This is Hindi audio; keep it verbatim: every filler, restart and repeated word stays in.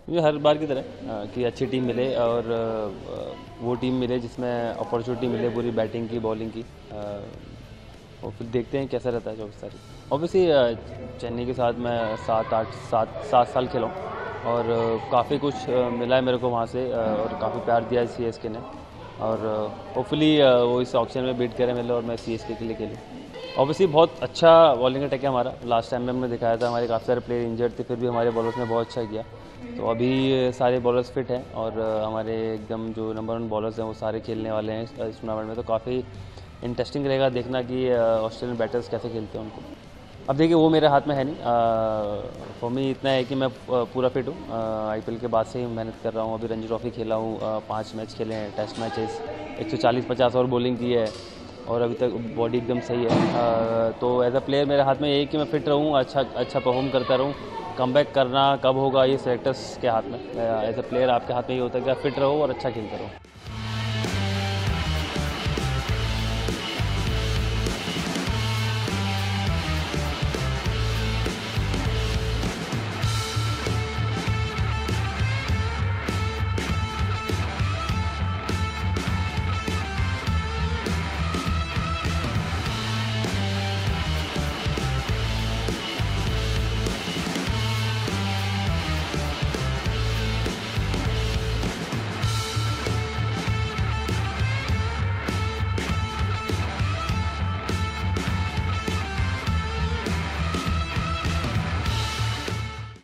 ये हर बार की तरह अ, कि अच्छी टीम मिले और अ, वो टीम मिले जिसमें अपॉर्चुनिटी मिले पूरी बैटिंग की बॉलिंग की अ, और फिर देखते हैं कैसा रहता है चौबीस तारीख। ऑब्वियसली चेन्नई के साथ मैं सात आठ सात सात साल खेला हूँ और काफ़ी कुछ अ, मिला है मेरे को वहाँ से अ, और काफ़ी प्यार दिया है सी एस के ने और होपफुली वो इस ऑप्शन में बीट करे मिले और मैं सी एस के के लिए खेलूँ। ऑब्वियसली बहुत अच्छा बॉलिंग अटैक है हमारा। लास्ट टाइम में हमने दिखाया था हमारे काफ़ी सारे प्लेयर इंजर्ड थे फिर भी हमारे बॉलर्स ने बहुत अच्छा किया। तो अभी सारे बॉलर्स फिट हैं और हमारे एकदम जो नंबर वन बॉलर्स हैं वो सारे खेलने वाले हैं इस टूर्नामेंट में। तो काफ़ी इंटरेस्टिंग रहेगा देखना कि ऑस्ट्रेलियन बैटर्स कैसे खेलते हैं उनको। अब देखिए वो मेरे हाथ में है नहीं। फॉर मी इतना है कि मैं पूरा फिट हूँ। आई पी एल के बाद से ही मेहनत कर रहा हूँ। अभी रणजी ट्रॉफी खेला हूँ, पाँच मैच खेले हैं टेस्ट मैचेस, एक सौ चालीस पचास और बॉलिंग की है और अभी तक बॉडी एकदम सही है। आ, तो एज अ प्लेयर मेरे हाथ में ये है कि मैं फिट रहूँ, अच्छा अच्छा परफॉर्म करता रहूँ। कम बैक करना कब होगा ये सेलेक्टर्स के हाथ में। एज अ प्लेयर आपके हाथ में ये होता है कि आप फिट रहो और अच्छा खेलते रहो।